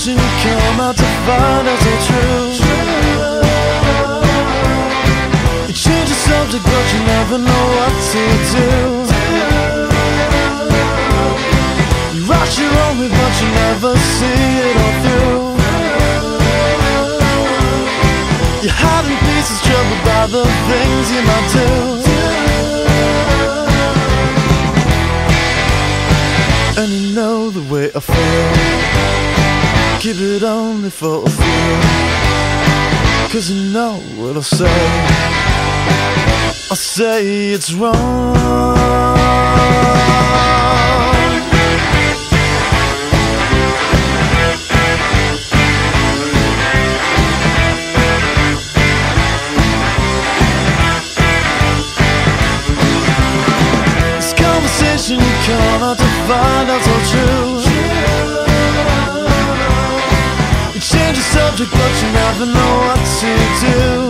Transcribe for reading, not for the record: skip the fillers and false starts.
conversation you come out to find out so true. You change the subject but you never know what to do. You rush your own way but you never see it all through. You're hiding pieces, troubled by the things you might do. And you know the way I feel, keep it only for a few. Cause you know what I'll say, I'll say it's wrong. You come out to find out so true. You change the subject but you never know what to do.